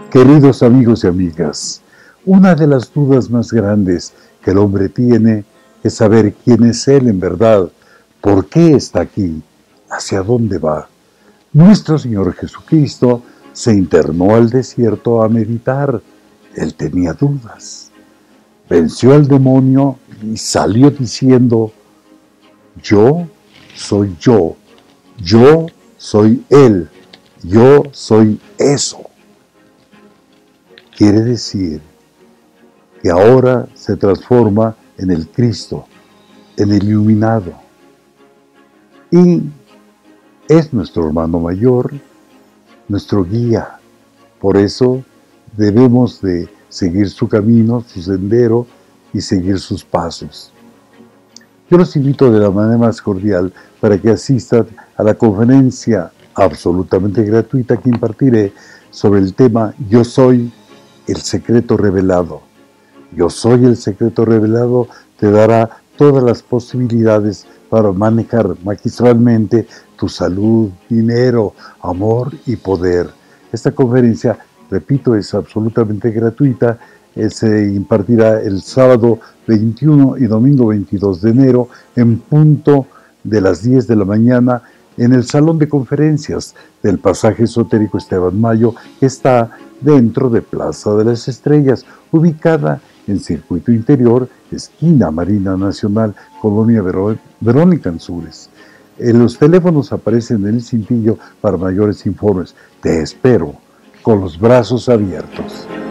Queridos amigos y amigas, una de las dudas más grandes que el hombre tiene es saber quién es Él en verdad, por qué está aquí, hacia dónde va. Nuestro Señor Jesucristo se internó al desierto a meditar. Él tenía dudas. Venció al demonio y salió diciendo: yo soy yo soy Él, yo soy eso. Quiere decir que ahora se transforma en el Cristo, en el iluminado. Y es nuestro hermano mayor, nuestro guía. Por eso debemos de seguir su camino, su sendero y seguir sus pasos. Yo los invito de la manera más cordial para que asistan a la conferencia absolutamente gratuita que impartiré sobre el tema Yo soy el secreto revelado. Yo soy el secreto revelado te dará todas las posibilidades para manejar magistralmente tu salud, dinero, amor y poder. Esta conferencia, repito, es absolutamente gratuita. Se impartirá el sábado 21 y domingo 22 de enero en punto de las 10 de la mañana en el Salón de Conferencias del Pasaje Esotérico Esteban Mayo, que está dentro de Plaza de las Estrellas, ubicada en Circuito Interior, esquina Marina Nacional, Colonia Verónica Ansúrez. Los teléfonos aparecen en el cintillo para mayores informes. Te espero con los brazos abiertos.